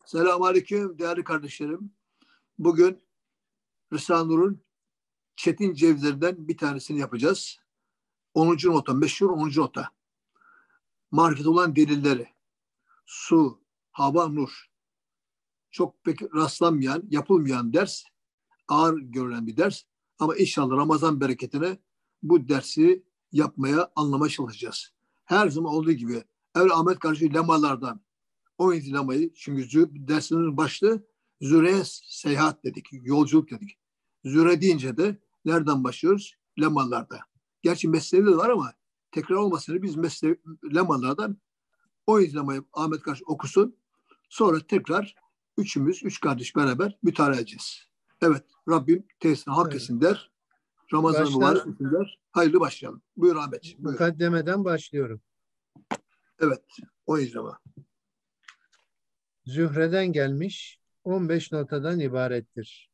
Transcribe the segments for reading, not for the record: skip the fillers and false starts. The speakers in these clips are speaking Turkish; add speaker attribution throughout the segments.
Speaker 1: Selamünaleyküm değerli kardeşlerim. Bugün Risale-i Nur'un çetin cevizlerinden bir tanesini yapacağız. 10. nota, meşhur 10. nota. Marifet olan delilleri. Su, hava, nur. Çok pek rastlanmayan, yapılmayan ders. Ağır görülen bir ders. Ama inşallah Ramazan bereketine bu dersi yapmaya, anlamaya çalışacağız. Her zaman olduğu gibi Evli Ahmet kardeşi lemalardan 17 lemayı, çünkü dersinin başlığı Züre'ye seyahat dedik, yolculuk dedik. Züre deyince de nereden başlıyoruz? Lemalarda. Gerçi mesleği de var ama tekrar olmasın biz lemalardan 17 lemayı Ahmet kardeş okusun. Sonra tekrar üç kardeş beraber mütalaa edeceğiz. Evet, Rabbim tesirine hak etsin der. Ramazan mübarek olsun der. Hayırlı başlayalım. Buyur Ahmetciğim. Buyur.
Speaker 2: Mukaddemeden başlıyorum.
Speaker 1: Evet, 17 lema.
Speaker 2: Zühre'den gelmiş 15 notadan ibarettir.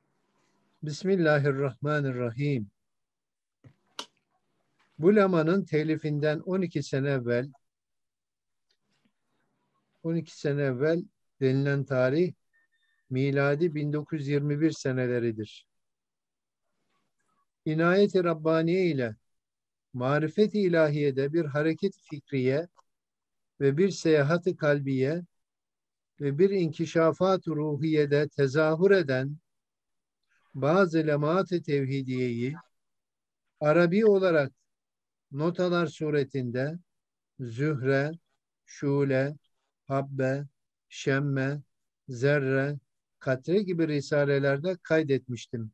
Speaker 2: Bismillahirrahmanirrahim. Bu lemanın telifinden 12 sene evvel denilen tarih miladi 1921 seneleridir. İnayet-i Rabbaniye ile marifet-i ilahiyede bir hareket fikriye ve bir seyahat-i kalbiye ve bir inkişafat-ı ruhiyede tezahür eden bazı lemat-ı tevhidiyeyi Arabi olarak notalar suretinde zühre, şule, habbe, şemme, zerre, katre gibi risalelerde kaydetmiştim.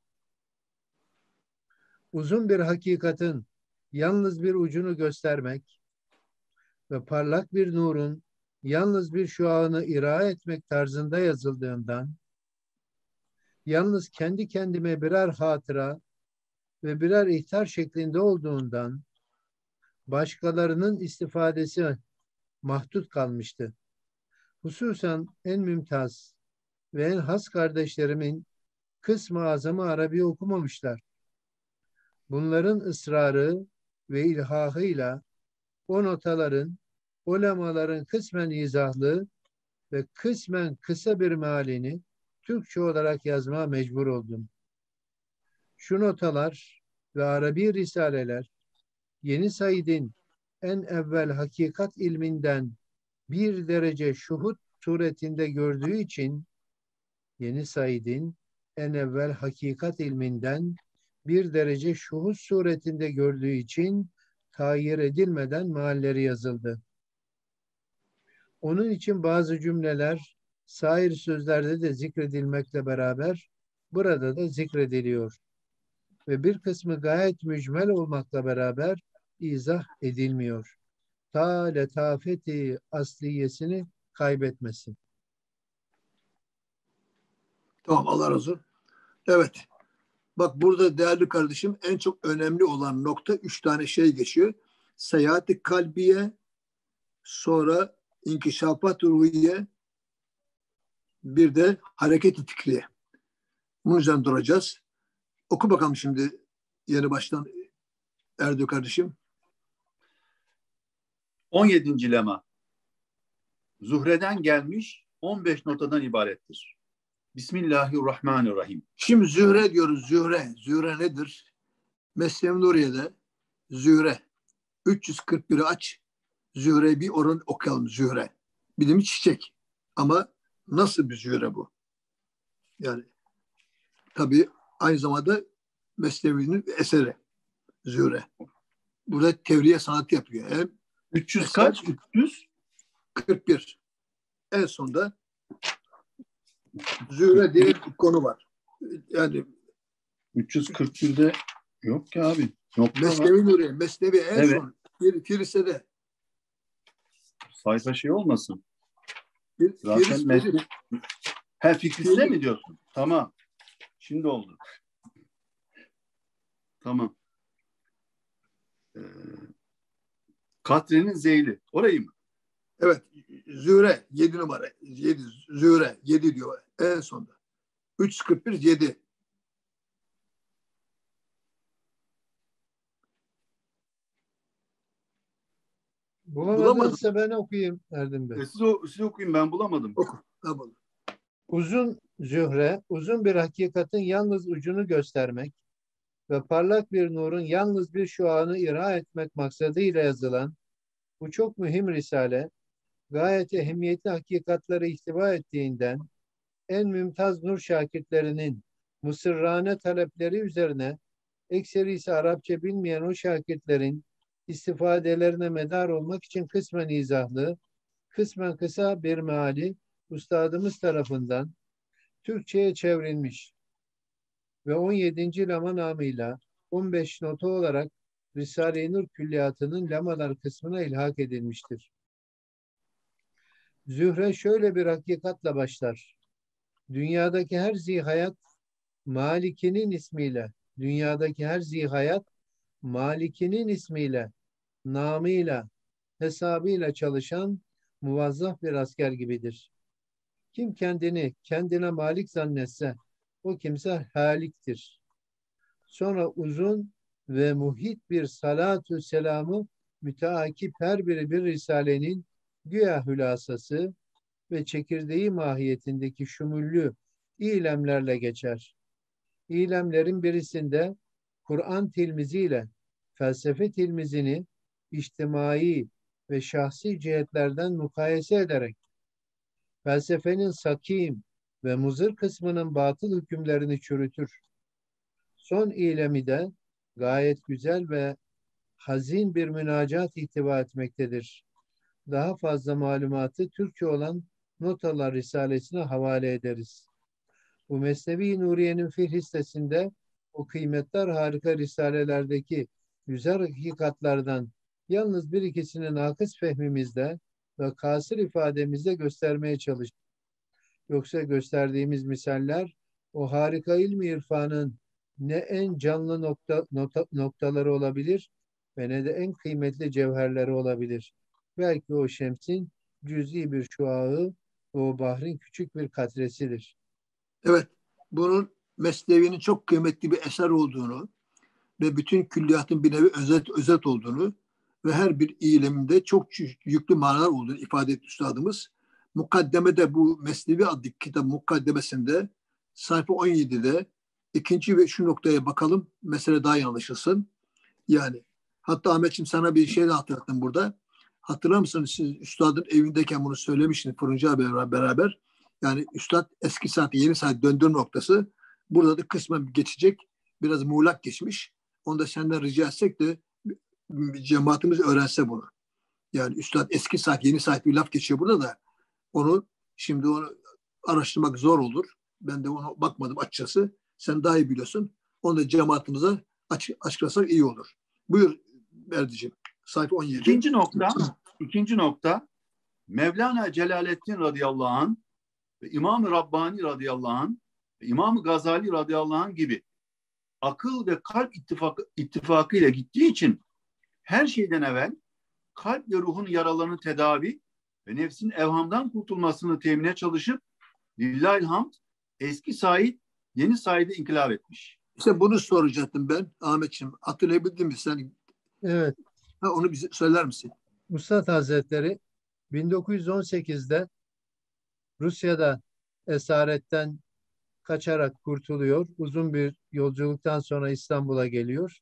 Speaker 2: Uzun bir hakikatin yalnız bir ucunu göstermek ve parlak bir nurun yalnız bir şuağını ira etmek tarzında yazıldığından, yalnız kendi kendime birer hatıra ve birer ihtar şeklinde olduğundan, başkalarının istifadesi mahdut kalmıştı. Hususen en mümtaz ve en has kardeşlerimin kısmı azamı Arabi okumamışlar. Bunların ısrarı ve ilhahıyla o notaların, o lemaların kısmen izahlı ve kısmen kısa bir mealini Türkçe olarak yazmaya mecbur oldum. Şu notalar ve Arabi risaleler Yeni Said'in en evvel hakikat ilminden bir derece şuhud suretinde gördüğü için Yeni Said'in en evvel hakikat ilminden bir derece şuhud suretinde gördüğü için tayir edilmeden mealleri yazıldı. Onun için bazı cümleler sair sözlerde de zikredilmekle beraber burada da zikrediliyor. Ve bir kısmı gayet mücmel olmakla beraber izah edilmiyor. Ta letafeti asliyesini kaybetmesin.
Speaker 1: Tamam, Allah razı olsun. Evet. Bak burada değerli kardeşim en çok önemli olan nokta 3 tane şey geçiyor. Seyahat-i kalbiye, sonra inkişafat-ı ruhiye, bir de hareket-i fikriye. Bunun üzerine duracağız. Oku bakalım şimdi yeni baştan Erdoğan kardeşim.
Speaker 3: 17. lema. Zuhre'den gelmiş 15 notadan ibarettir. Bismillahirrahmanirrahim.
Speaker 1: Şimdi zühre diyoruz. Zühre. Zühre nedir? Mesnevi Nuriye'de zühre. 341'i aç. Zühre bir oran okuyalım zühre. Bilimi çiçek. Ama nasıl bir zühre bu? Yani tabii aynı zamanda Mesnevi'nin eseri zühre. Burada tevriye sanatı yapıyor. Hem
Speaker 3: 300
Speaker 1: eser,
Speaker 3: kaç?
Speaker 1: 341. En sonda zühre diye bir konu var. Yani
Speaker 3: 341'de yok ki abi. Nokta
Speaker 1: Mesnevi Nuriye. Mesnevi en
Speaker 3: evet.
Speaker 1: son Filisede.
Speaker 3: Sayfa şey olmasın. Zaten metni. Fikriste mi diyorsun? Tamam. Şimdi oldu. Tamam. Katre'nin zeyli. Orayı mı?
Speaker 1: Evet. Zühre 7 numara. 7 Zühre 7 diyor en sonda. 341 7.
Speaker 2: Bulamadınsa ben okuyayım Erdem Bey.
Speaker 3: Siz okuyun, ben bulamadım.
Speaker 1: Oku. Tamam.
Speaker 2: Uzun zühre, uzun bir hakikatin yalnız ucunu göstermek ve parlak bir nurun yalnız bir şuağını ira etmek maksadıyla yazılan bu çok mühim risale, gayet ehemmiyetli hakikatları ihtiva ettiğinden en mümtaz nur şakirtlerinin mısırrane talepleri üzerine ekserisi Arapça bilmeyen o şakirtlerin istifadelerine medar olmak için kısmen izahlı, kısmen kısa bir meali üstadımız tarafından Türkçe'ye çevrilmiş ve 17. lama namıyla 15 nota olarak Risale-i Nur külliyatının lamalar kısmına ilhak edilmiştir. Zühre şöyle bir hakikatla başlar. Dünyadaki her zihayat Malikinin ismiyle, dünyadaki her zihayat Malikinin ismiyle, namıyla, hesabıyla çalışan muvazzaf bir asker gibidir. Kim kendine malik zannetse o kimse haliktir. Sonra uzun ve muhit bir salatü selamı müteakip her biri bir risalenin güya hülasası ve çekirdeği mahiyetindeki şumullü ilemlerle geçer. İlemlerin birisinde Kur'an tilmiziyle felsefe tilmizini içtimai ve şahsi cihetlerden mukayese ederek felsefenin sakim ve muzır kısmının batıl hükümlerini çürütür. Son ilemi de gayet güzel ve hazin bir münacat ihtiva etmektedir. Daha fazla malumatı Türkçe olan Notalar Risalesi'ne havale ederiz. Bu Mesnevi Nuriye'nin fihristesinde o kıymetler harika risalelerdeki güzel hakikatlardan yalnız bir ikisini nakıs fehmimizde ve kasır ifademizde göstermeye çalıştık. Yoksa gösterdiğimiz misaller o harika ilmi irfanın ne en canlı noktaları olabilir ve ne de en kıymetli cevherleri olabilir. Belki o şemsin cüz'i bir şuağı, o bahrin küçük bir katresidir.
Speaker 1: Evet, bunun Mesnevi'nin çok kıymetli bir eser olduğunu ve bütün külliyatın bir nevi özet olduğunu ve her bir ilimde çok yüklü manalar olduğunu ifade etti üstadımız. Mukaddemede bu Mesnevi adlı kitap mukaddemesinde sayfa 17'de ikinci ve şu noktaya bakalım. Mesele daha iyi anlaşılsın. Yani hatta Ahmetciğim sana bir şey de hatırlattım burada. Hatırlar mısınız siz üstadın evindeyken bunu söylemiştiniz Fırıncı abiyle beraber. Yani üstad eski saati yeni saat döndürme noktası burada da kısmen geçecek. Biraz muğlak geçmiş. Onu da senden rica etsek de cemaatimiz öğrense bunu. Yani üstad eski saat yeni saat bir laf geçiyor burada da onu şimdi onu araştırmak zor olur. Ben de ona bakmadım açıkçası. Sen daha iyi biliyorsun. Onu da cemaatimize açıklasak iyi olur. Buyur Berdiciğim. Sayfa 17.
Speaker 3: İkinci nokta Mevlana Celaleddin radıyallahu anh ve İmam-ı Rabbani radıyallahu anh ve İmam-ı Gazali radıyallahu anh gibi akıl ve kalp ittifakı ile gittiği için her şeyden evvel kalp ve ruhun yaralarını tedavi ve nefsin evhamdan kurtulmasını temine çalışıp lillahilhamd eski Said yeni Said'e inkılap etmiş.
Speaker 1: İşte bunu soracaktım ben Ahmetciğim. Hatırlayabildin mi sen?
Speaker 2: Evet.
Speaker 1: Onu bize söyler misin?
Speaker 2: Üstad Hazretleri 1918'de Rusya'da esaretten kaçarak kurtuluyor. Uzun bir yolculuktan sonra İstanbul'a geliyor.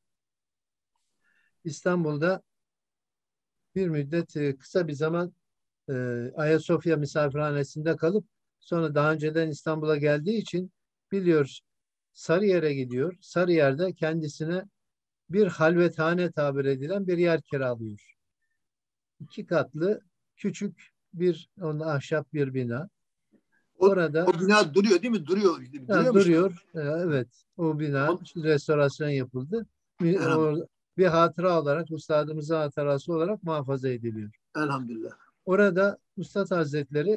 Speaker 2: İstanbul'da bir müddet kısa bir zaman Ayasofya misafirhanesinde kalıp sonra daha önceden İstanbul'a geldiği için biliyor Sarıyer'e gidiyor. Sarıyer'de kendisine bir halvethane tabir edilen bir yer kiralıyor. 2 katlı küçük bir ahşap bir bina. Orada
Speaker 1: o bina duruyor değil mi?
Speaker 2: duruyor. Evet. O bina restorasyon yapıldı. Bir hatıra olarak, üstadımızın hatırası olarak muhafaza ediliyor.
Speaker 1: Elhamdülillah.
Speaker 2: Orada Üstad Hazretleri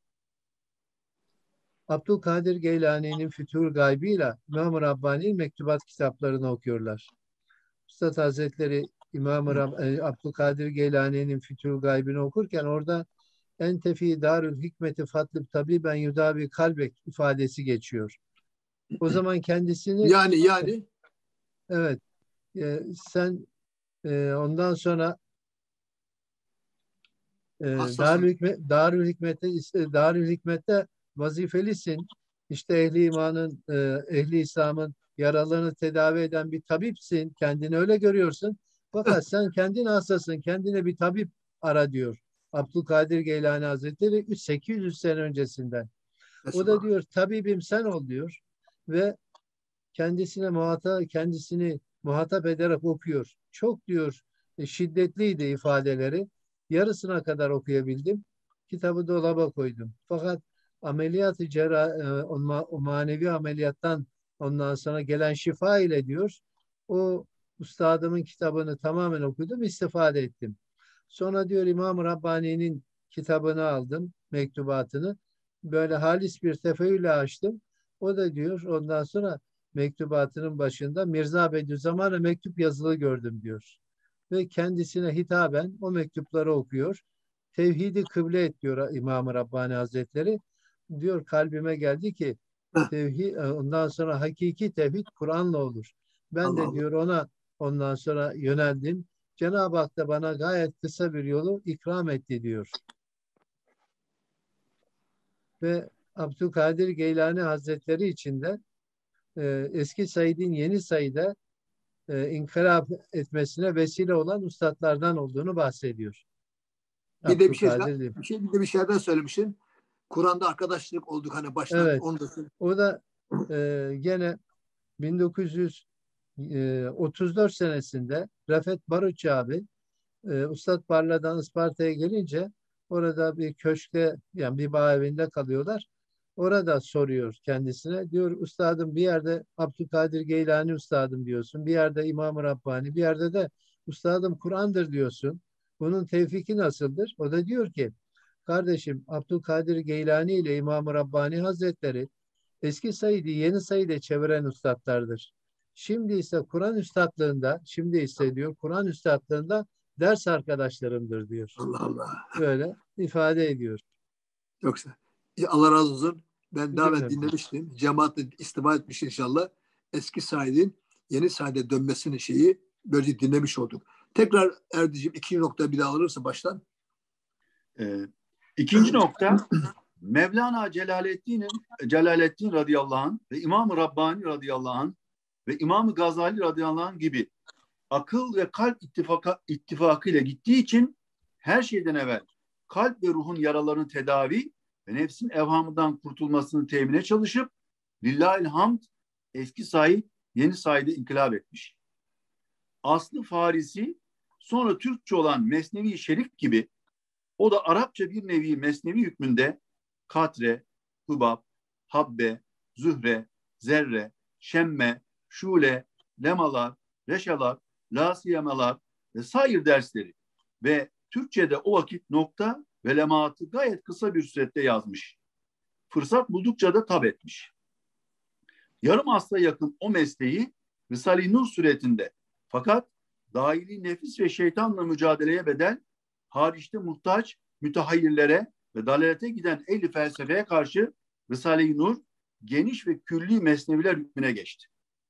Speaker 2: Abdülkadir Geylani'nin Fütuhul Gaybi'yle İmam-ı Rabbani'nin mektubat kitaplarını okuyorlar. Üstad Hazretleri Abdülkadir Geylani'nin Fütuhul Gaybi'ni okurken orada ente fî darül hikmeti fatlib tabiben yudavi kalbek ifadesi geçiyor. O zaman kendisini
Speaker 1: yani
Speaker 2: evet sen ondan sonra Darül Hikmet'te vazifelisin. İşte ehli imanın, ehli İslam'ın yaralarını tedavi eden bir tabipsin. Kendini öyle görüyorsun. Fakat sen kendin hastasın. Kendine bir tabip ara diyor. Abdülkadir Geylani Hazretleri 800 sene öncesinden. O da diyor tabibim sen ol diyor ve kendisini muhatap ederek okuyor. Çok diyor şiddetliydi ifadeleri. Yarısına kadar okuyabildim. Kitabı dolaba koydum. Fakat ameliyatı o manevi ameliyattan ondan sonra gelen şifa ile diyor o üstadımın kitabını tamamen okudum, istifade ettim. Sonra diyor İmam-ı Rabbani'nin kitabını aldım, mektubatını. Böyle halis bir tefeğüyle açtım. O da diyor ondan sonra mektubatının başında Mirza Bediüzzaman'a mektup yazılı gördüm diyor. Ve kendisine hitaben o mektupları okuyor. Tevhidi kıble et diyor İmam-ı Rabbani Hazretleri. Diyor kalbime geldi ki ondan sonra hakiki tevhid Kur'an'la olur. Ben de diyor ona ondan sonra yöneldim. Cenab-ı Hak da bana gayet kısa bir yolu ikram etti diyor. Ve Abdülkadir Geylani Hazretleri için de eski Said'in yeni Said'e inkılap etmesine vesile olan üstadlardan olduğunu bahsediyor.
Speaker 1: Bir de bir şey daha söylemişsin. Kur'an'da arkadaşlık olduk hani baştan.
Speaker 2: Evet. O da gene 1934 senesinde Refet Baruç abi Üstad Parla'dan Isparta'ya gelince orada bir köşkte yani bir bağ evinde kalıyorlar. Orada soruyor kendisine. Diyor üstadım bir yerde Abdülkadir Geylani üstadım diyorsun. Bir yerde İmam-ı Rabbani, bir yerde de üstadım Kur'an'dır diyorsun. Bunun tevfiki nasıldır? O da diyor ki kardeşim Abdülkadir Geylani ile İmam-ı Rabbani Hazretleri eski Said'i yeni Said'e çeviren üstadlardır. Şimdi ise Kur'an üstadlığında ders arkadaşlarımdır diyor.
Speaker 1: Allah Allah.
Speaker 2: Böyle ifade ediyor.
Speaker 1: Yoksa Allah razı olsun. Ben daha evvel dinlemiştim. Cemaatle istiva etmiş inşallah. Eski Said'in yeni Said'e dönmesinin şeyi böyle dinlemiş olduk. Tekrar Erdiciğim 2. nokta bir daha alırsa baştan.
Speaker 3: İkinci nokta Mevlana Celaleddin radıyallahu anh ve İmam-ı Rabbani radıyallahu anh ve İmam-ı Gazali radıyallahu anh gibi akıl ve kalp ittifakı ile gittiği için her şeyden evvel kalp ve ruhun yaralarını tedavi ve nefsin evhamından kurtulmasını temine çalışıp lillahil hamd eski Said yeni Said'e inkılap etmiş. Aslı Farisi sonra Türkçe olan Mesnevi Şerif gibi o da Arapça bir nevi mesnevi hükmünde katre, hubab, habbe, zühre, zerre, şemme, şule, lemalar, reşalar, lasiyemalar ve sair dersleri ve Türkçe'de o vakit nokta ve lemaatı gayet kısa bir sürette yazmış. Fırsat buldukça da tab etmiş. Yarım asra yakın o mesleği Risale-i Nur suretinde fakat dahili nefis ve şeytanla mücadeleye bedel hariçte muhtaç mütehayyirlere ve dalalete giden ehli felsefeye karşı Risale-i Nur geniş ve külli mesneviler hükmüne geçti.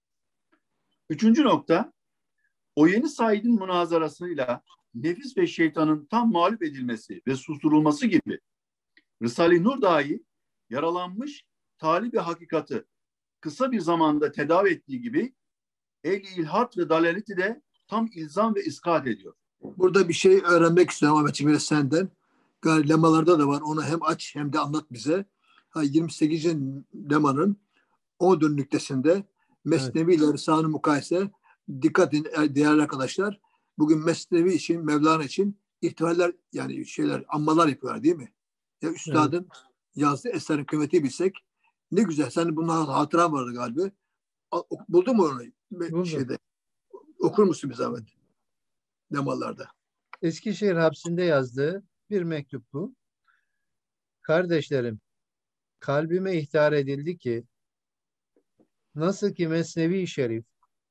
Speaker 3: Üçüncü nokta, o yeni Said'in münazarasıyla nefis ve şeytanın tam mağlup edilmesi ve susturulması gibi Risale-i Nur dahi yaralanmış talibi hakikati kısa bir zamanda tedavi ettiği gibi ehli ilhat ve dalaleti de tam ilzam ve iskat ediyor.
Speaker 1: Burada bir şey öğrenmek istiyorum Ahmetciğim biraz senden. Lemalarda da var. Onu hem aç hem de anlat bize. 28. lemanın 10 nüktesinde Mesnevi ile Risale-i Mukayese dikkat edin değerli arkadaşlar. Bugün Mesnevi için, Mevlana için ihtimaller yani anmalar yapıyorlar değil mi? Ya üstadın yazdığı eserin kıymeti bilsek ne güzel. Senin bundan hatıran vardı galiba. Buldun mu onu?
Speaker 2: Buldum.
Speaker 1: Okur musun bir zahmet? Lemalarda.
Speaker 2: Eskişehir hapsinde yazdığı bir mektup bu. Kardeşlerim, kalbime ihtar edildi ki nasıl ki Mesnevi Şerif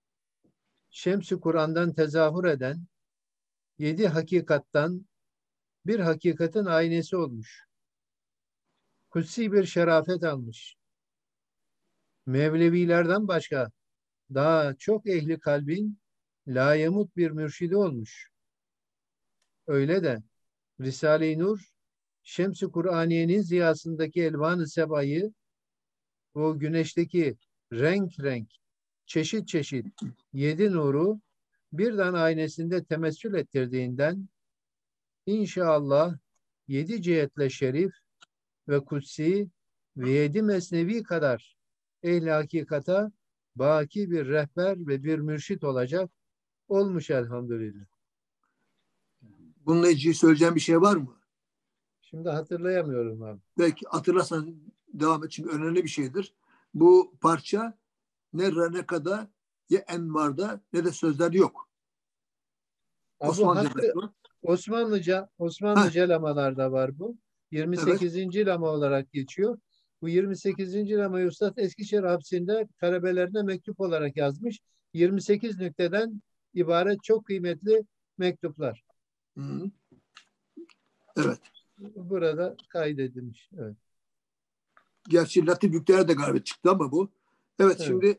Speaker 2: Şems-i Kur'an'dan tezahür eden 7 hakikattan bir hakikatin aynesi olmuş. Kutsi bir şerafet almış. Mevlevilerden başka daha çok ehli kalbin layamut bir mürşidi olmuş. Öyle de Risale-i Nur Şems-i Kur'aniye'nin ziyasındaki elvan-ı sebayı, o güneşteki renk renk, çeşit çeşit 7 nuru birden aynesinde temessül ettirdiğinden inşallah 7 cihetle şerif ve kutsi ve 7 mesnevi kadar ehl-i hakikata baki bir rehber ve bir mürşit olacak, olmuş elhamdülillah.
Speaker 1: Bununla ilgili söyleyeceğim bir şey var mı?
Speaker 2: Şimdi hatırlayamıyorum abi.
Speaker 1: Belki hatırlarsan devam et. Çünkü önemli bir şeydir. Bu parça ne Reneka'da, ya Envar'da ne de sözler yok.
Speaker 2: Abi bu
Speaker 1: Osmanlıca'da
Speaker 2: hattı
Speaker 1: yok.
Speaker 2: Osmanlıca lamalarda var bu.
Speaker 1: Evet.
Speaker 2: 28. lama olarak geçiyor. Bu 28. lamayı Üstad Eskişehir hapsinde talebelerine mektup olarak yazmış. 28 nükteden ibaret çok kıymetli mektuplar.
Speaker 1: Hı. Evet.
Speaker 2: Burada kaydedilmiş. Evet.
Speaker 1: Gerçi Latif yükleri de galiba çıktı ama bu. Evet,
Speaker 2: Evet.
Speaker 1: şimdi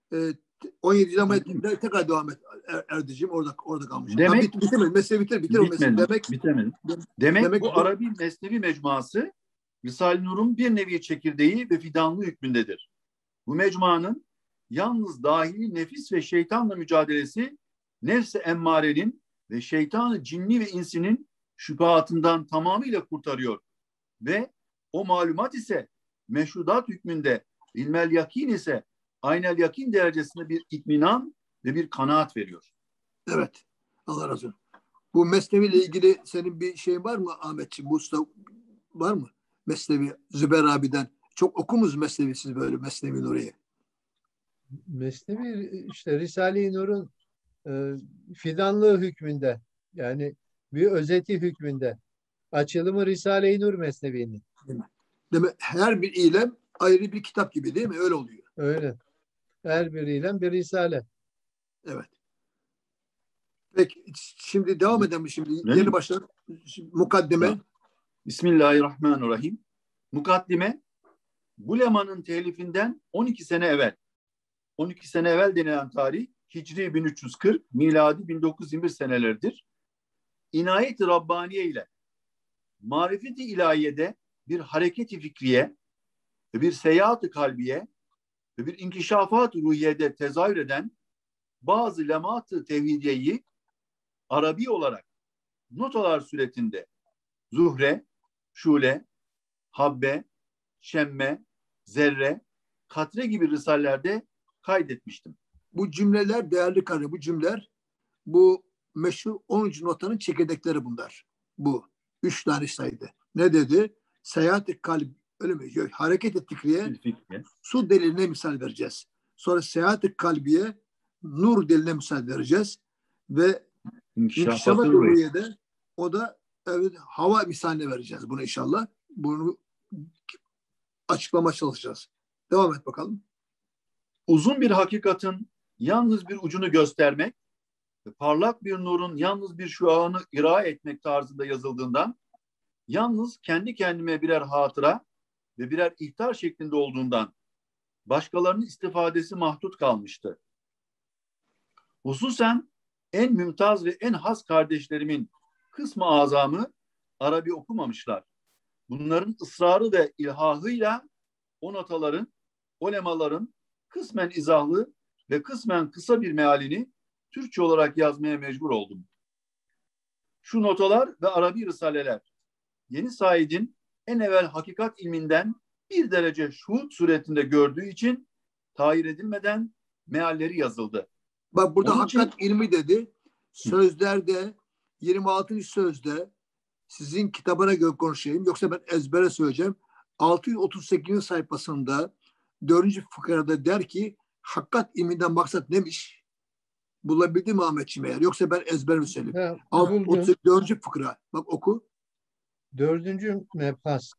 Speaker 1: 17 lamayı tekrar devam et Erdiciğim. Orada kalmış.
Speaker 3: Demek
Speaker 1: Bitirmedi. Mesleği bitir o mesleği.
Speaker 3: bitemedi. Demek bu Arabi Mesnevi mecmuası Risale-i Nur'un bir nevi çekirdeği ve fidanlığı hükmündedir. Bu mecmuanın yalnız dahili nefis ve şeytanla mücadelesi, nefs-i emmarenin ve şeytanı cinni ve insinin şüphatından tamamıyla kurtarıyor ve o malumat ise meşrudat hükmünde, ilmel yakin ise aynel yakin derecesinde bir itminan ve bir kanaat veriyor.
Speaker 1: Evet. Allah razı olsun. Bu Mesnevi ile ilgili senin bir şey var mı Ahmetciğim? Bu usta var mı? Mesnevi Züber abi'den. Çok okumuz Mesnevi, siz böyle Mesnevi Nuri'yi.
Speaker 2: Mesnevi işte Risale-i Nur'un fidanlığı hükmünde, yani bir özeti hükmünde. Açılımı Risale-i Nur Mesnevi'nin.
Speaker 1: Demek her bir ilem ayrı bir kitap gibi değil mi? Öyle oluyor.
Speaker 2: Öyle. Her biriyle bir risale.
Speaker 1: Evet. Peki şimdi devam edelim. Şimdi yeni başladık. Mukaddime.
Speaker 3: Bismillahirrahmanirrahim. Mukaddime bu lemanın telifinden 12 sene evvel. 12 sene evvel denilen tarih Hicri 1340, miladi 1921 seneleridir. İnayet-i Rabbaniye ile marifeti ilahiyede bir hareketi fikriye ve bir seyahat-ı kalbiye ve bir inkişafat-ı ruhiyede tezahür eden bazı lemat-ı tevhidiyeyi Arabi olarak notalar suretinde zuhre, şule, habbe, şemme, zerre, katre gibi risallerde kaydetmiştim.
Speaker 1: Bu cümleler değerli karı. Bu cümleler bu meşhur 10. notanın çekirdekleri bunlar. Bu. 3 tane saydı. Ne dedi? Seyahat-i kalp, öyle mi? Yok, hareket-i fikriye su deliline misal vereceğiz. Sonra seyahat-i kalbiye nur deliline misal vereceğiz. Ve inkişafat-ı ruhiyede o da evet, hava misaline vereceğiz bunu inşallah. Bunu açıklama çalışacağız. Devam et bakalım.
Speaker 3: Uzun bir hakikatin yalnız bir ucunu göstermek ve parlak bir nurun yalnız bir şuağını ira etmek tarzında yazıldığından, yalnız kendi kendime birer hatıra ve birer ihtar şeklinde olduğundan başkalarının istifadesi mahdut kalmıştı. Hususen en mümtaz ve en has kardeşlerimin kısmı azamı Arabi okumamışlar. Bunların ısrarı ve ilhahıyla o notaların, o lemaların kısmen izahlı ve kısmen kısa bir mealini Türkçe olarak yazmaya mecbur oldum. Şu notalar ve Arabi risaleler Yeni Said'in en evvel hakikat ilminden bir derece şuhud suretinde gördüğü için tahir edilmeden mealleri yazıldı.
Speaker 1: Bak burada onun hakikat ilmi dedi. Sözlerde 26. sözde sizin kitabına göre konuşayım. Yoksa ben ezbere söyleyeceğim. 638. sayfasında 4. fıkrada der ki hakikat ilminden maksat neymiş? Bulabildi mi Ahmetciğim eğer? Yoksa ben ezber mi söyleyeyim? 4. fıkra. Bak oku.
Speaker 2: 4. mebhas.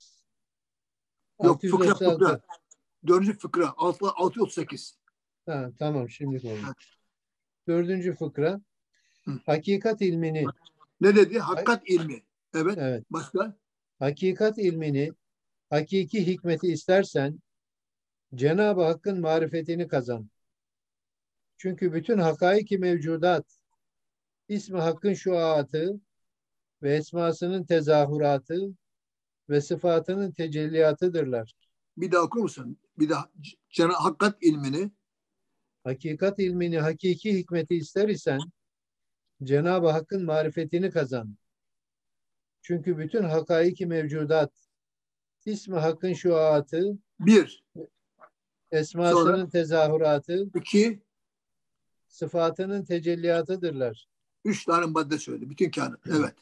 Speaker 1: Yok fıkra. 4. fıkra. 638.
Speaker 2: Ha, tamam şimdi oldu. 4. fıkra. Hakikat ilmini.
Speaker 1: Ne dedi? Hakikat ilmi. Evet.
Speaker 2: Evet.
Speaker 1: Başka?
Speaker 2: Hakikat ilmini, hakiki hikmeti istersen Cenab-ı Hakk'ın marifetini kazan. Çünkü bütün hakaiki mevcudat, İsmi Hakk'ın şuaatı ve esmasının tezahüratı ve sıfatının tecelliyatıdırlar.
Speaker 1: Bir daha okur musun? Bir daha hakikat ilmini.
Speaker 2: Hakikat ilmini, hakiki hikmeti ister isen Cenab-ı Hakk'ın marifetini kazan. Çünkü bütün hakaiki mevcudat, ismi Hakk'ın şuatı,
Speaker 1: Bir. Sonra
Speaker 2: esmasının tezahüratı,
Speaker 1: iki.
Speaker 2: sıfatının tecelliyatıdırlar.
Speaker 1: 3 tane madde söyledi. Bütün kainat. Evet.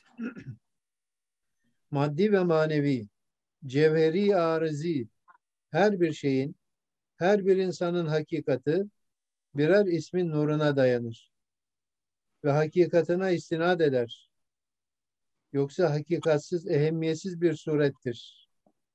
Speaker 2: Maddi ve manevi, cevheri arızi, her bir şeyin, her bir insanın hakikati birer ismin nuruna dayanır ve hakikatına istinad eder. Yoksa hakikatsiz, ehemmiyetsiz bir surettir.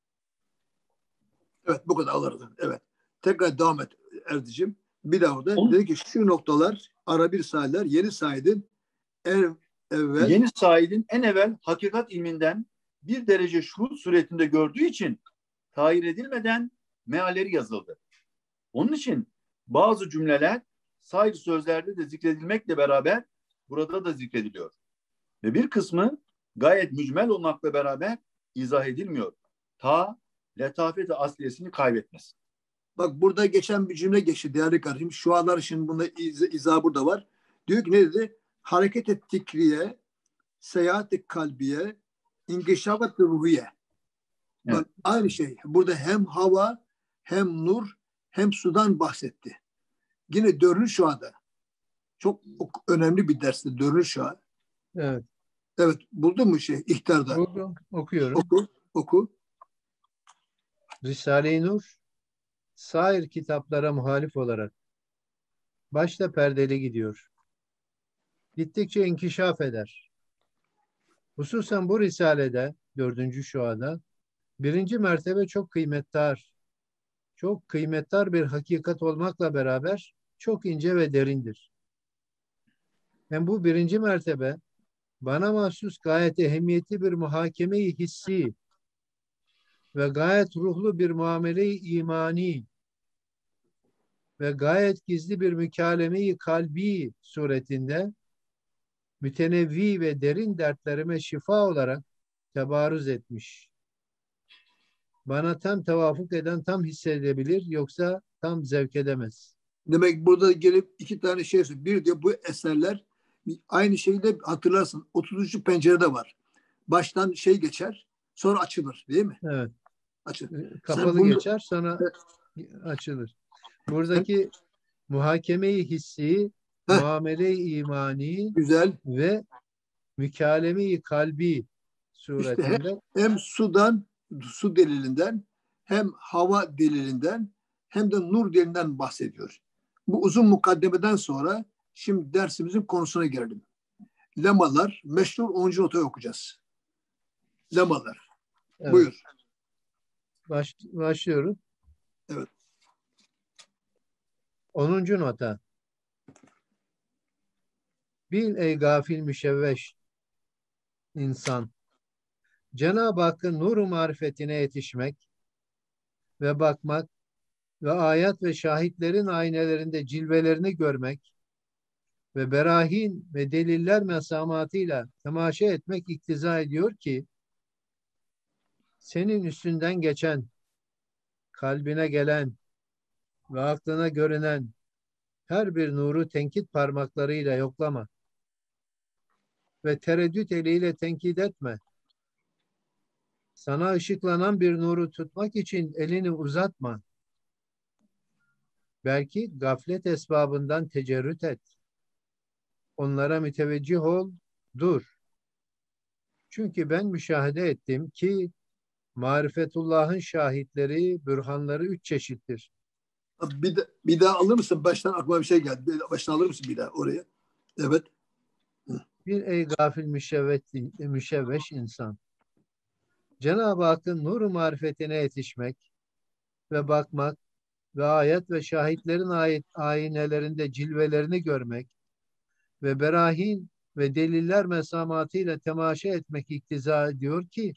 Speaker 1: Evet, bu kadar alırdı. Evet. Tekrar devam et Erdicim. Bir daha orada
Speaker 3: Onun,
Speaker 1: dedi ki şu noktalar Arabi risaleler yeni Said'in evvel
Speaker 3: yeni Said'in en evvel hakikat ilminden bir derece şuhud suretinde gördüğü için tahir edilmeden mealleri yazıldı. Onun için bazı cümleler sair sözlerde de zikredilmekle beraber burada da zikrediliyor. Ve bir kısmı gayet mücmel olmakla beraber izah edilmiyor. Ta letafet-i asliyesini kaybetmesin.
Speaker 1: bak burada geçen bir cümle geçti değerli kardeşim. Şu anlar için bunda izah burada var. Diyor ki ne dedi? Hareket-i tikriye, seyahat-i kalbiye, inkişafat-ı ruhiye.
Speaker 3: Evet.
Speaker 1: Bak aynı şey. Burada hem hava, hem nur, hem sudan bahsetti. Yine dördüncü şuada. Çok önemli bir dersti dördüncü şua.
Speaker 2: Evet.
Speaker 1: Evet, buldun mu İhtar'da?
Speaker 2: Buldum. Okuyorum.
Speaker 1: Oku.
Speaker 2: Risale-i Nur, sair kitaplara muhalif olarak başta perdeli gidiyor. Gittikçe inkişaf eder. Hususen bu risalede, dördüncü şuada, birinci mertebe çok kıymetdar bir hakikat olmakla beraber çok ince ve derindir. Hem bu birinci mertebe bana mahsus gayet ehemmiyetli bir muhakeme-i hissi ve gayet ruhlu bir muamele-i imani ve gayet gizli bir mükalemeyi kalbi suretinde mütenevvi ve derin dertlerime şifa olarak tebarüz etmiş. Bana tam tevafuk eden tam hissedebilir, yoksa tam zevk edemez.
Speaker 1: Demek burada gelip iki tane şey söylüyor. Bir diyor bu eserler aynı şeyi de hatırlarsın. 30. pencerede var. Baştan geçer, sonra açılır, değil mi?
Speaker 2: Evet.
Speaker 1: Açılır.
Speaker 2: Kapalı geçer, sonra açılır. Buradaki muhakeme-i hissi, muamele-i imani
Speaker 1: güzel
Speaker 2: ve mükaleme-i kalbi suretinde
Speaker 1: İşte hem su delilinden, hem hava delilinden, hem de nur delilinden bahsediyor. Bu uzun mukaddemeden sonra şimdi dersimizin konusuna gelelim. Lemalar, meşhur 10. notayı okuyacağız. Lemalar.
Speaker 2: evet.
Speaker 1: Buyur.
Speaker 2: Başlıyorum.
Speaker 1: Evet.
Speaker 2: 10. nota. Bil ey gafil müşevveş insan, Cenab-ı Hakk'ın nur-u marifetine yetişmek ve bakmak ve ayet ve şahitlerin aynelerinde cilvelerini görmek ve berahin ve deliller mesamatıyla temaşa etmek iktiza ediyor ki senin üstünden geçen, kalbine gelen ve aklına görünen her bir nuru tenkit parmaklarıyla yoklama ve tereddüt eliyle tenkit etme. Sana ışıklanan bir nuru tutmak için elini uzatma. Belki gaflet esbabından tecerrüt et. Onlara müteveccih ol, dur. Çünkü ben müşahede ettim ki marifetullah'ın şahitleri, bürhanları 3 çeşittir.
Speaker 1: Bir daha alır mısın? Baştan aklıma bir şey geldi. Baştan alır mısın bir daha oraya? Evet.
Speaker 2: Bir ey gafil müşevveş insan. Cenab-ı Hakk'ın nur-u marifetine yetişmek ve bakmak ve ayet ve şahitlerin aynelerinde cilvelerini görmek ve berahin ve deliller mesamatıyla temaşa etmek iktiza ediyor ki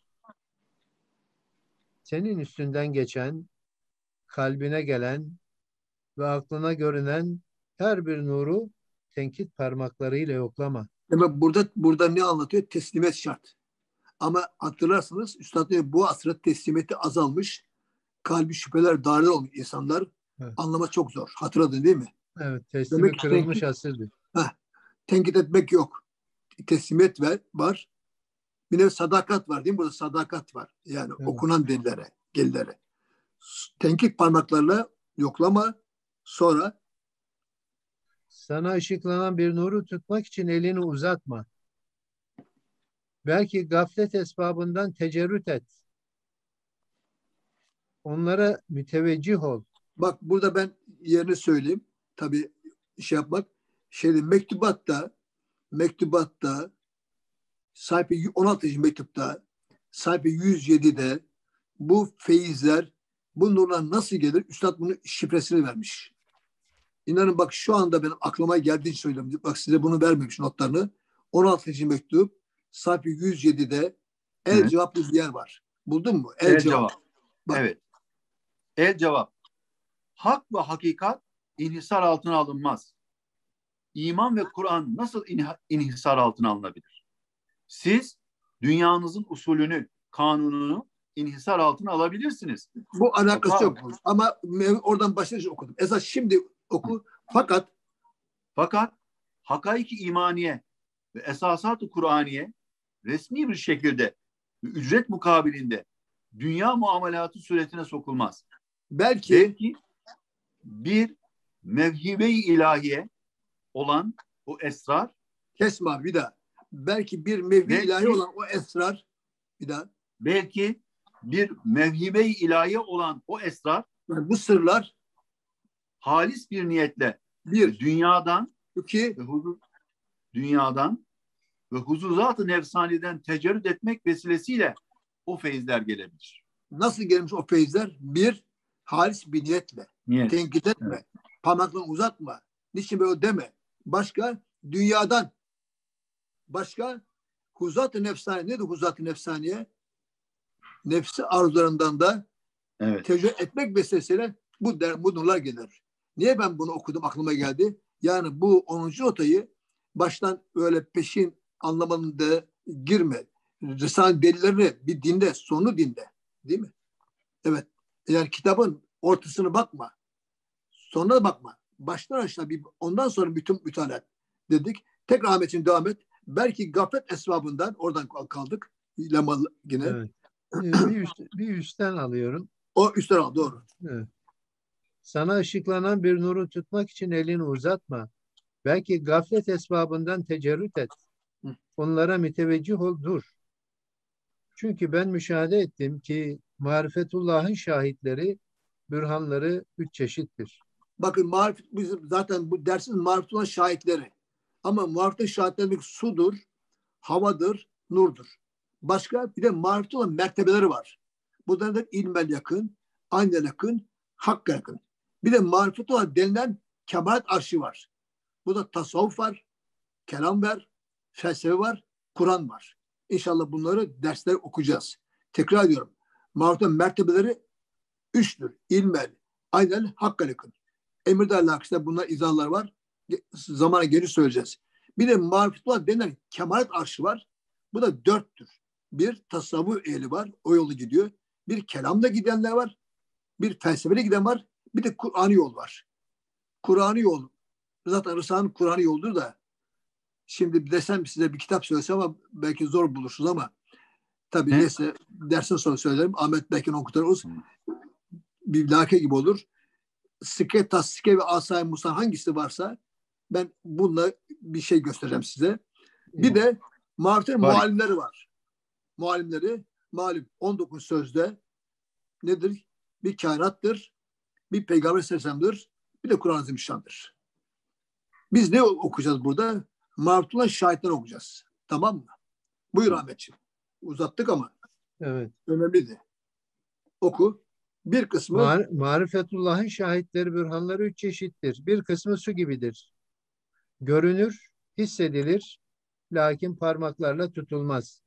Speaker 2: senin üstünden geçen, kalbine gelen ve aklına görünen her bir nuru tenkit parmaklarıyla yoklama.
Speaker 1: Demek burada ne anlatıyor? Teslimiyet şart. Ama hatırlarsınız Üstad diyor, bu asra teslimiyeti azalmış. Kalbi şüpheler dahil olmuş insanlar.
Speaker 2: Evet.
Speaker 1: Anlamak çok zor. Hatırladın değil mi?
Speaker 2: Evet, teslimi
Speaker 1: Demek ki
Speaker 2: kırılmış asırdır.
Speaker 1: tenkit etmek yok. Teslimiyet var. Bir de sadakat var değil mi? Burada sadakat var. Yani
Speaker 2: Evet.
Speaker 1: okunan delillere. Tenkit parmaklarla yoklama, sonra
Speaker 2: Sana ışıklanan bir nuru tutmak için elini uzatma. Belki gaflet esbabından tecerrüt et. Onlara müteveccih ol.
Speaker 1: bak burada ben yerini söyleyeyim. Tabii şey yapmak. Mektubatta sayfa 16. mektupta sayfa 107'de bu feyizler bu nurlar nasıl gelir? Üstad bunun şifresini vermiş. İnanın bak şu anda benim aklıma geldiğini söylüyorum. Bak size bunu vermemiş notlarını. 16. mektup sayfa 107'de el
Speaker 3: Evet.
Speaker 1: cevaplı bir yer var. Buldun mu?
Speaker 3: El cevap.
Speaker 1: Bak.
Speaker 3: Evet. El cevap. Hak ve hakikat inhisar altına alınmaz. İman ve Kur'an nasıl inhisar altına alınabilir? Siz dünyanızın usulünü, kanununu inhisar altına alabilirsiniz.
Speaker 1: Bu alakası yok. Ama oradan başlayınca okudum. Esas şimdi oku. Fakat
Speaker 3: hakaiki imaniye ve esasat-ı Kur'aniye resmi bir şekilde ücret mukabilinde dünya muamelatı suretine sokulmaz. Belki bir mevhibe-i ilahiye olan o esrar,
Speaker 1: kesme bir daha. Belki bir mevhi ilahi olan o esrar, bir daha.
Speaker 3: Belki bir mevhibe-i ilahiye olan o esrar,
Speaker 1: yani bu sırlar
Speaker 3: halis bir niyetle dünyadan ve huzuzat-ı nefsaniden tecerrüt etmek vesilesiyle o feyizler gelebilir.
Speaker 1: Nasıl gelmiş o feyizler? Bir, halis bir niyetle. Tenkit etme. Evet. Parmaklarını uzatma. Niçin böyle deme. Başka, dünyadan. Başka, huzat-ı nefsaniye. Nedir huzat-ı nefsaniye? Nefsi arzularından da tecerrüt etmek vesilesiyle bu nurlar gelir. Niye ben bunu okudum, aklıma geldi? Yani bu 10. notayı baştan öyle peşin anlamanın girme. Risale delillerini bir dinle, sonunu dinle. Değil mi? Evet. Yani kitabın ortasına bakma. Sonuna da bakma. Baştan aşağı ondan sonra bütün mütalaa dedik. Tekrar Ahmet'in devam et. Belki gaflet esbabından oradan kaldık. Lemalı yine.
Speaker 2: Evet. bir üstten alıyorum.
Speaker 1: O üstten al, doğru.
Speaker 2: Evet. Sana ışıklanan bir nuru tutmak için elini uzatma. Belki gaflet esbabından tecerrüt et. Onlara müteveccih ol, dur. Çünkü ben müşahede ettim ki marifetullah'ın şahitleri, bürhanları 3 çeşittir.
Speaker 1: Bakın bizim zaten bu dersin marifetullah şahitleri. Ama marifetullah şahitleri demek sudur, havadır, nurdur. Başka bir de marifetullah mertebeleri var. Bunlar da ilmel yakın, aynel yakın, hakka yakın. Bir de marifetullah denilen kemalat arşı var. Bu da tasavvuf var, kelam var, felsefe var, Kur'an var. İnşallah bunları dersler okuyacağız. Tekrar ediyorum. Marifetullah mertebeleri 3'tür. İlmel, aynel, hakka yakın. Emirde alakasında bunlar izahlar var. Zamana geri söyleyeceğiz. Bir de marifetullah denilen kemalat arşı var. Bu da 4'tür. Bir tasavvuf ehli var. O yolu gidiyor. Bir kelamda gidenler var. Bir felsefede giden var. Bir de Kur'an'ı yol var. Kur'an'ı yol. Zaten Rısa'nın Kur'an'ı yoldur da şimdi desem size bir kitap söylesem ama belki zor bulursunuz ama tabii neyse dersten sonra söylerim. Ahmet belki okuturuz. Bir lake gibi olur. Sikke, tasike ve asay Musa hangisi varsa ben bununla bir şey göstereceğim size. Bir de marifetin muallimleri var. Muallimleri malum 19 sözde nedir? Bir kainattır, bir peygamber sesamdır, bir de Kur'an-ı Azimüşşan'dır. Biz ne okuyacağız burada? Marifetullah şahitleri okuyacağız. Tamam mı? Buyur Ahmetciğim. Uzattık ama.
Speaker 2: Evet.
Speaker 1: Önemliydi. Oku. Bir kısmı
Speaker 2: marifetullah'ın şahitleri, bürhanları 3 çeşittir. Bir kısmı su gibidir. Görünür, hissedilir, lakin parmaklarla tutulmaz.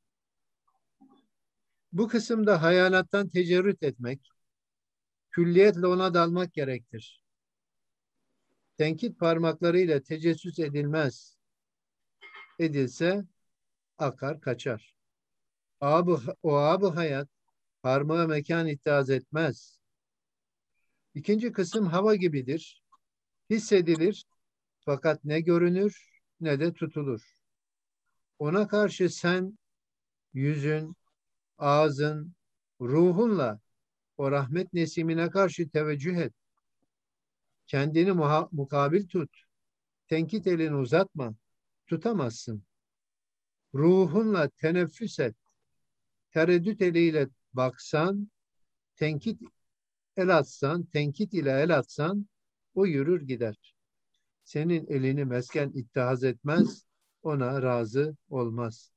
Speaker 2: Bu kısımda hayalattan tecerrüt etmek, külliyetle ona dalmak gerektir. Tenkit parmaklarıyla tecessüs edilmez. Edilse akar kaçar. O ab hayat parmağa mekan ittihaz etmez. İkinci kısım hava gibidir. Hissedilir fakat ne görünür ne de tutulur. Ona karşı sen yüzün, ağzın, ruhunla o rahmet nesimine karşı teveccüh et. Kendini mukabil tut. Tenkit elini uzatma. Tutamazsın. Ruhunla teneffüs et. Tereddüt eliyle baksan, tenkit tenkit ile el atsan, o yürür gider. Senin elini mesken ittihaz etmez, ona razı olmaz.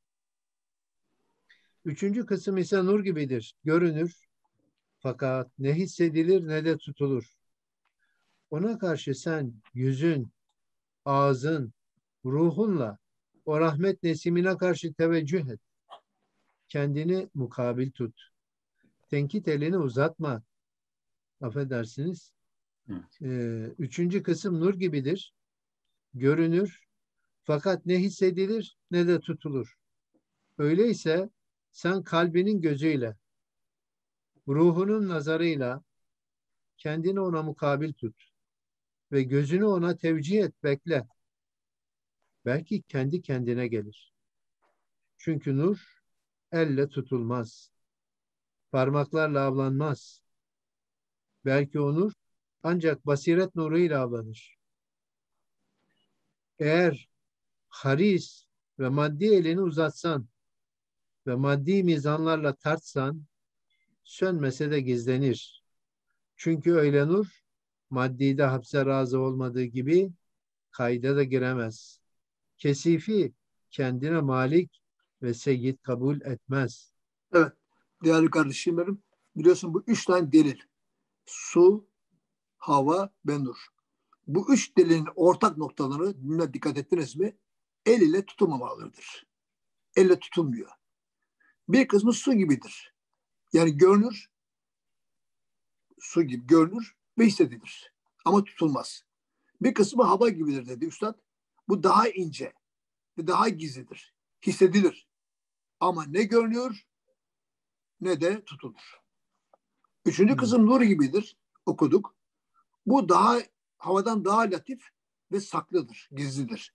Speaker 2: Üçüncü kısım ise nur gibidir. Görünür fakat ne hissedilir ne de tutulur. Ona karşı sen yüzün, ağzın, ruhunla o rahmet nesimine karşı teveccüh et. Kendini mukabil tut. Tenkit elini uzatma. Affedersiniz. Üçüncü kısım nur gibidir. Görünür fakat ne hissedilir ne de tutulur. Öyleyse sen kalbinin gözüyle, ruhunun nazarıyla kendini ona mukabil tut ve gözünü ona tevcih et, bekle. Belki kendi kendine gelir. Çünkü nur elle tutulmaz. Parmaklarla avlanmaz. Belki o nur ancak basiret nuruyla avlanır. Eğer haris ve maddi elini uzatsan ve maddi mizanlarla tartsan, sönmese de gizlenir. Çünkü öyle nur, maddide hapse razı olmadığı gibi kayda da giremez. Kesifi kendine malik ve seyyid kabul etmez.
Speaker 1: Evet, değerli kardeşim benim. Biliyorsun bu 3 tane delil. Su, hava ve nur. Bu 3 delilin ortak noktaları, bilmem dikkat ettiniz mi? El ile tutulmamalıdır. Elle tutulmuyor. Bir kısmı su gibidir. Yani görünür, su gibi görünür ve hissedilir. Ama tutulmaz. Bir kısmı hava gibidir dedi Üstad. Bu daha ince ve daha gizlidir. Hissedilir. Ama ne görünüyor ne de tutulur. Üçüncü kısım nur gibidir. Okuduk. Bu daha havadan daha latif ve saklıdır, gizlidir.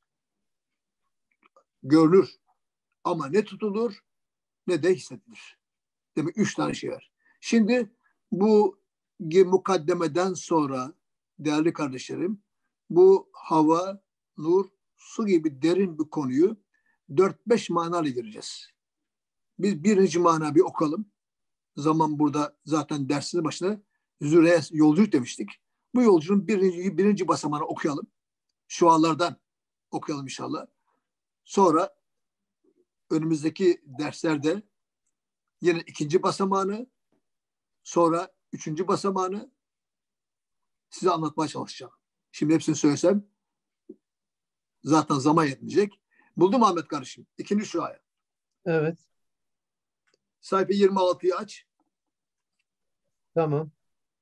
Speaker 1: Görünür ama ne tutulur ne de hissedilir. Demek 3 tane şey var. Şimdi bu mukaddemeden sonra değerli kardeşlerim, bu hava, nur, su gibi derin bir konuyu 4-5 manayla gireceğiz. Biz birinci mana bir okalım. Zaman burada zaten dersinin başına Züre'ye yolculuk demiştik. Bu yolculuğun birinci basamağını okuyalım. Şualardan okuyalım inşallah. Sonra önümüzdeki derslerde yine ikinci basamağını, sonra üçüncü basamağını size anlatmaya çalışacağım. Şimdi hepsini söylesem zaten zaman yetmeyecek. Buldum Ahmet kardeşim. İkinci şuaya.
Speaker 2: Evet.
Speaker 1: Sayfa 26'yı aç.
Speaker 2: Tamam.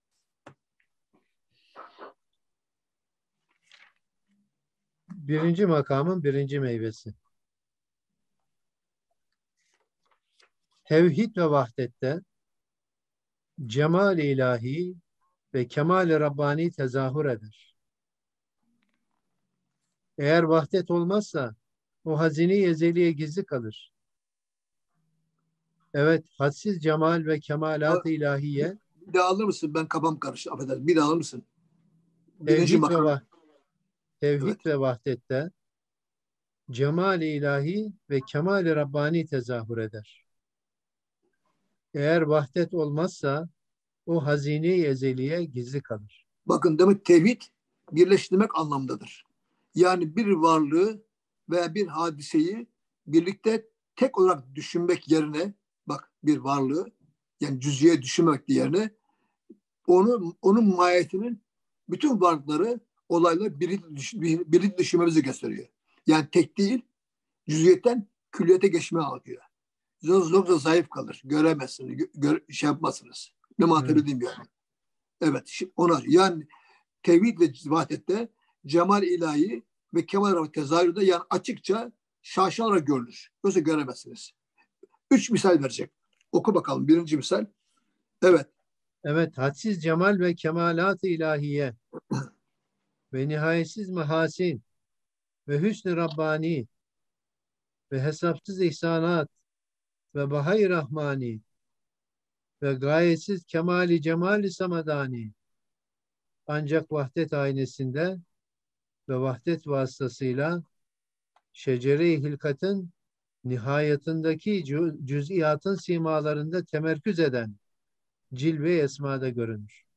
Speaker 2: Birinci makamın birinci meyvesi. Tevhid ve vahdette cemal-i ilahi ve kemal-i Rabbani tezahür eder. Eğer vahdet olmazsa o hazine-i ezeliye gizli kalır. Evet, hadsiz cemal ve kemalat-ı ilahiye.
Speaker 1: Bir daha alır mısın? Ben kafam karıştı. Affedersin. Bir daha alır mısın?
Speaker 2: Tevhid ve vahdette cemal-i ilahi ve kemal-i Rabbani tezahür eder. Eğer vahdet olmazsa o hazine-i ezeliye gizli kalır.
Speaker 1: Bakın demek tevhid birleştirmek anlamdadır. Yani bir varlığı veya bir hadiseyi birlikte tek olarak düşünmek yerine, bak bir varlığı yani cüz'iye düşünmek yerine onun mahiyetinin bütün varlıkları olayla birlikte düşünmemizi gösteriyor. Yani tek değil, cüz'iyetten külliyete geçmeye alıyor. Yoksa zayıf kalır. Göremezsiniz. Şey yapmazsınız. Ne mantıklı diyeyim yani. Evet. Ona yani tevhid ve vahdette cemal ilahi ve kemal tezahürde yani açıkça şaşalara görülür. Yoksa göremezsiniz. 3 misal verecek. Oku bakalım birinci misal. Evet.
Speaker 2: Evet, hadsiz cemal ve kemalat-ı ilahiye ve nihayetsiz mehasin ve hüsn-i Rabbani ve hesapsız ihsanat ve bahay rahmani ve gayetsiz kemali cemali samadani ancak vahdet aynesinde ve vahdet vasıtasıyla şecere-i hilkatın nihayetindeki cüz'iyatın simalarında temerküz eden cilve-i esmada görünür.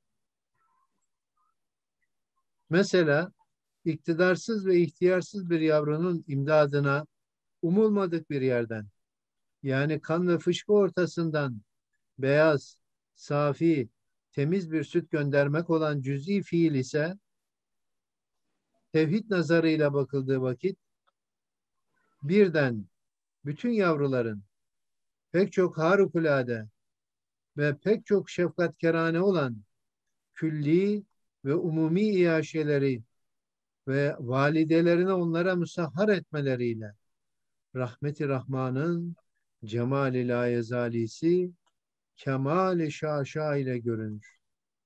Speaker 2: Mesela iktidarsız ve ihtiyarsız bir yavrunun imdadına umulmadık bir yerden, yani kan ve fışkı ortasından beyaz, safi, temiz bir süt göndermek olan cüz'i fiil ise tevhid nazarıyla bakıldığı vakit birden bütün yavruların pek çok harikulade ve pek çok şefkatkerane olan külli ve umumi iaşeleri ve validelerine onlara musahhar etmeleriyle rahmeti Rahman'ın cemal-i layezalisi kemal-i şaşa ile görünür.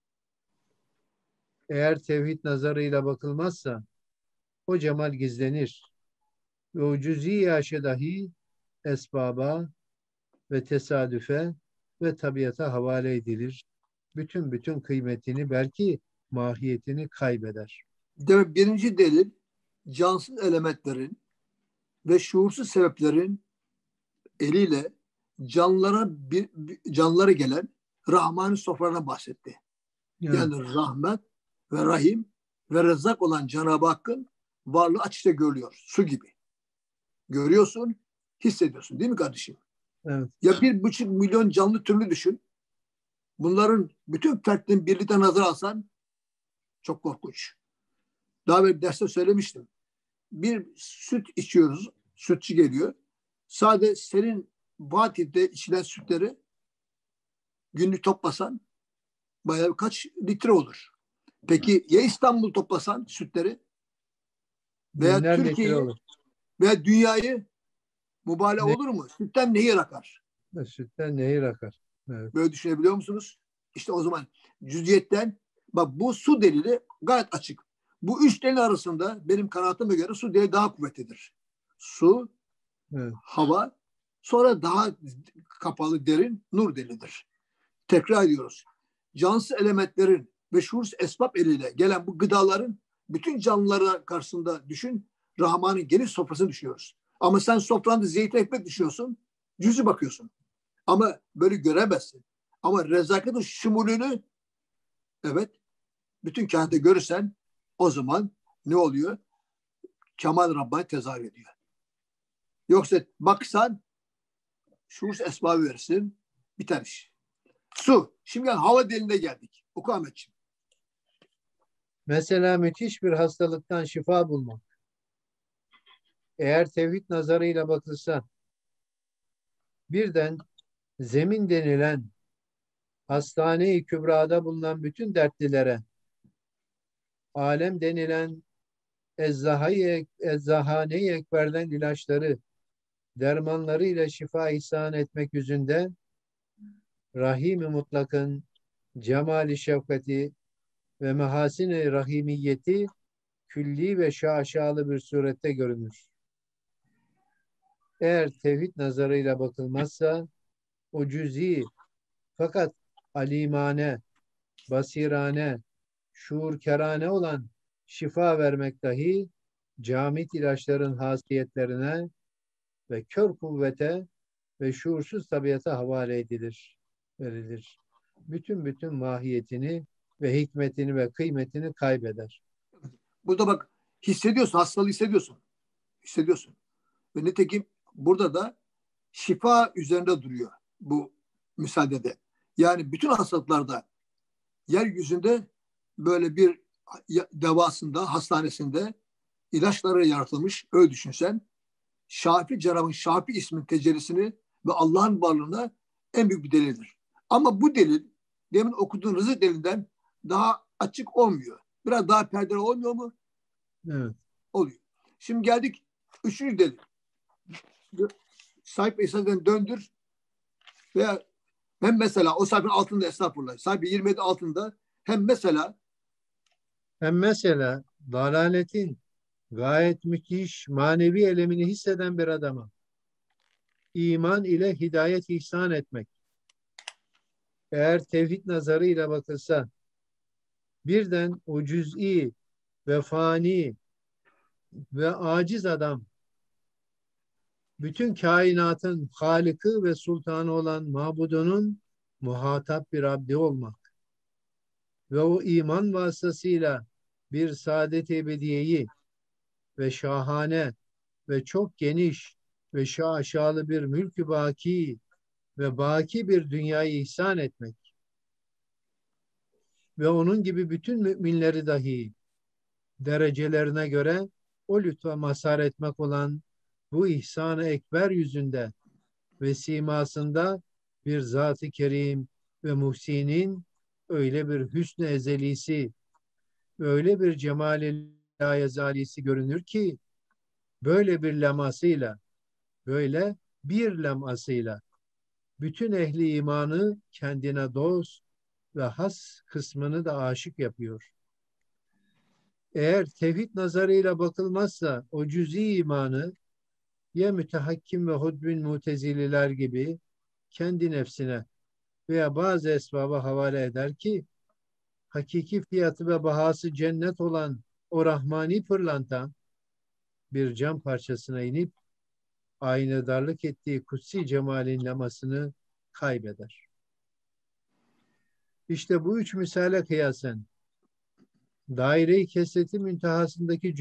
Speaker 2: Eğer tevhid nazarıyla bakılmazsa o cemal gizlenir ve o cüz'i iaşe dahi esbaba ve tesadüfe ve tabiata havale edilir. Bütün kıymetini belki mahiyetini kaybeder.
Speaker 1: Demek birinci delil cansız elementlerin ve şuursuz sebeplerin eliyle canlılara gelen Rahman'ın sofralarına bahsetti.
Speaker 2: Evet.
Speaker 1: Yani rahmet ve rahim ve rezzak olan Cenab-ı Hakk'ın varlığı açıkça görülüyor. Su gibi. Görüyorsun, hissediyorsun değil mi kardeşim?
Speaker 2: Evet.
Speaker 1: Ya 1,5 milyon canlı türlü düşün. Bunların bütün fertlerini birlikte nazara alsan çok korkunç. Daha bir derste söylemiştim. Bir süt içiyoruz. Sütçü geliyor. Sadece senin Fatih'te içilen sütleri günlük toplasan bayağı kaç litre olur. Peki ya İstanbul toplasan sütleri veya
Speaker 2: Binlerce
Speaker 1: Türkiye'yi
Speaker 2: litre olur.
Speaker 1: veya dünyayı mübalağa olur mu? Sütten nehir akar.
Speaker 2: Sütten nehir akar. Evet.
Speaker 1: Böyle düşünebiliyor musunuz? İşte o zaman cüziyetten bak bu su delili gayet açık. Bu üç delil arasında benim kanaatime göre su delili daha kuvvetlidir. Su,
Speaker 2: Evet.
Speaker 1: hava, sonra daha kapalı derin nur delilidir. Tekrar ediyoruz. Cansız elementlerin ve şuursuz esbab eliyle gelen bu gıdaların bütün canlılara karşısında düşün, Rahman'ın geniş sofrasını düşünüyoruz. Ama sen sofranda zeytin ekmek düşünüyorsun, cüzü bakıyorsun. Ama böyle göremezsin. Ama rezakat-ı şumulünü evet bütün kainatta görürsen o zaman ne oluyor? Kemal Rabbani tezahür ediyor. Yoksa baksan şuursuz esbabı verirsin, biter iş. Su. Şimdi hava deliğine geldik. Oku Ahmetciğim.
Speaker 2: Mesela müthiş bir hastalıktan şifa bulmak. Eğer tevhid nazarıyla bakılsa birden zemin denilen hastane-i kübrada bulunan bütün dertlilere alem denilen eczahane-i ekberden ilaçları dermanlarıyla şifa ihsan etmek yüzünde Rahim-i Mutlak'ın cemali şefkati ve mehasin-i rahimiyeti külli ve şaşalı bir surette görünür. Eğer tevhid nazarıyla bakılmazsa o cüz'i fakat alimane, basirane, şuurkerane olan şifa vermek dahi camit ilaçların hasiyetlerine ve kör kuvvete ve şuursuz tabiata havale verilir. Bütün mahiyetini ve hikmetini ve kıymetini kaybeder.
Speaker 1: Burada bak hissediyorsun, hastalığı hissediyorsun. Hissediyorsun. Ve nitekim burada da şifa üzerinde duruyor bu müsaadede. Yani bütün hastalıklarda yeryüzünde böyle bir devasında, hastanesinde ilaçları yaratılmış. Öyle düşünsen. Şafi Cenab-ı Şafi ismin tecellisini ve Allah'ın varlığına en büyük bir delildir. Ama bu delil demin okuduğun rızık delilinden daha açık olmuyor. Biraz daha perdeli olmuyor mu?
Speaker 2: Evet.
Speaker 1: Oluyor. Şimdi geldik üçüncü delil. Sahip Esa'dan döndür. veya hem mesela o sayfanın altında estağfurullah sayfa 27 altında hem mesela
Speaker 2: dalaletin gayet müthiş manevi elemini hisseden bir adama iman ile hidayet ihsan etmek. Eğer tevhid nazarıyla bakılsa birden o cüz'i ve fani ve aciz adam bütün kainatın Halık'ı ve sultanı olan mabudunun muhatap bir abdi olmak ve o iman vasıtasıyla bir saadet-i ebediyeyi ve şahane ve çok geniş ve şaşalı bir mülk-ü baki ve baki bir dünyayı ihsan etmek ve onun gibi bütün müminleri dahi derecelerine göre o lütfa mazhar etmek olan bu ihsan-ı ekber yüzünde ve simasında bir zat-ı kerim ve muhsinin öyle bir hüsn-i ezelisi, öyle bir cemal-i layezalisi görünür ki böyle bir lemasıyla, böyle bir lemasıyla bütün ehli imanı kendine dost ve has kısmını da aşık yapıyor. Eğer tevhid nazarıyla bakılmazsa o cüz'i imanı ya mütehakkim ve hudbün mutezililer gibi kendi nefsine veya bazı esbaba havale eder ki hakiki fiyatı ve bahası cennet olan o rahmani pırlanta bir cam parçasına inip aynadarlık ettiği kutsi cemalin lemasını kaybeder. İşte bu üç misale kıyasen daire-i kesreti müntehasındaki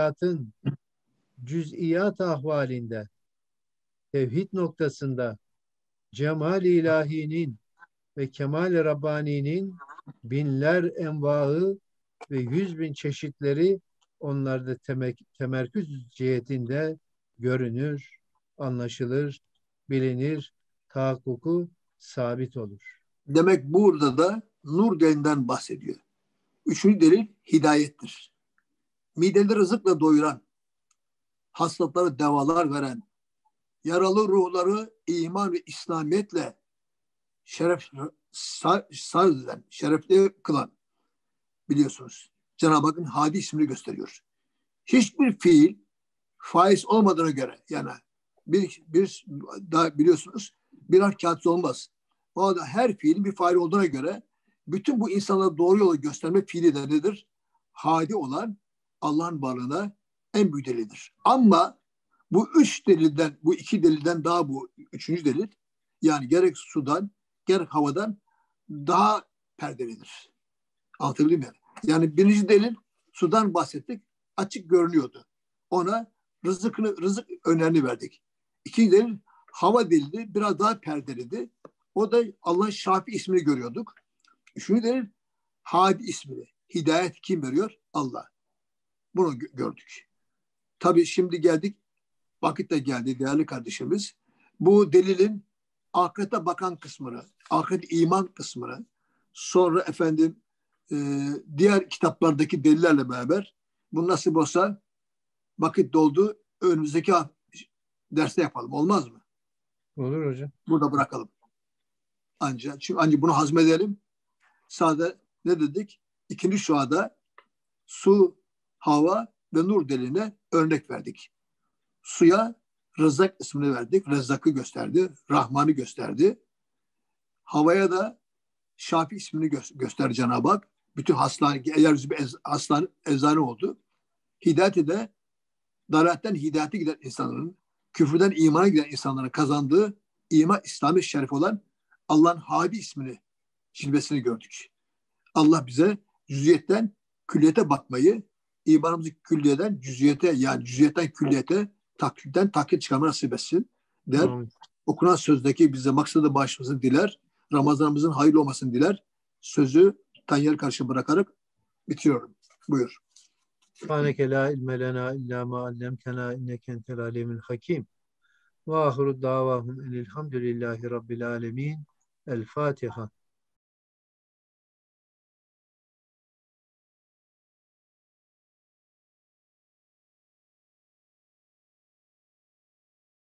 Speaker 2: cüz'iyat ahvalinde tevhid noktasında cemal-i ilahinin ve kemal-i Rabbani'nin binler envaı ve 100.000 çeşitleri onlarda temerküz cihetinde görünür, anlaşılır, bilinir, tahakkuku sabit olur.
Speaker 1: demek burada da nur delinden bahsediyor. Üçüncü delil hidayettir. Mideli rızıkla doyuran, hastalıklara devalar veren, yaralı ruhları iman ve İslamiyetle şerefli kılan, biliyorsunuz. Cenab-ı Hakk'ın Hadi ismini gösteriyor. Hiçbir fiil faiz olmadığına göre, yani bir daha biliyorsunuz bir harf kağıtsız olmaz. O arada her fiilin bir faili olduğuna göre bütün bu insanlara doğru yolu gösterme fiili de nedir? Hadi olan Allah'ın varlığına en büyük delildir. Ama bu iki delilden daha bu üçüncü delil, yani gerek sudan gerek havadan daha perdelidir. Anlatabildim mi? Yani birinci delil sudan bahsettik. Açık görünüyordu. Ona rızık önemli verdik. İkinci delil hava delili biraz daha perdeliydi. O da Allah'ın Şafi ismini görüyorduk. Üçüncü delil Hadi ismini. Hidayet kim veriyor? Allah. Bunu gördük. Tabii şimdi geldik. Vakit de geldi değerli kardeşimiz. Bu delilin ahirete bakan kısmını, ahiret iman kısmını, sonra diğer kitaplardaki delillerle beraber bu nasip olsa vakit doldu. Önümüzdeki derste yapalım. Olmaz mı?
Speaker 2: Olur hocam.
Speaker 1: Burada bırakalım. Çünkü bunu hazmedelim. Sade ne dedik? İkinci şuada su, hava ve nur deliline örnek verdik. Suya Rezzak ismini verdik. Rezzak'ı gösterdi. Rahman'ı gösterdi. Havaya da Şafi ismini gösterdi Cenab-ı Hak. Bütün yeryüzü bir hastane, eczane oldu. Hidayeti de dalaletten hidayete giden insanların, küfürden imana giden insanların kazandığı iman, İslami şerif olan Allah'ın Hadi ismini, cilvesini gördük. Allah bize cüziyetten külliyete bakmayı, imanımızı külliyeden cüziyete, yani cüziyetten külliyete, taklitten taklid çıkarma nasip etsin der. Okunan sözdeki bize maksadı bağışlasın diler. Ramazanımızın hayırlı olmasını diler. Sözü Tanrı'ya karşı bırakarak bitiriyorum. Buyur.
Speaker 2: Subhaneke la ilme lena illa ma allamtena inneke entel alimul hakim. Ve ahiru davahum enilhamdülillahi rabbil alemin. El Fatiha.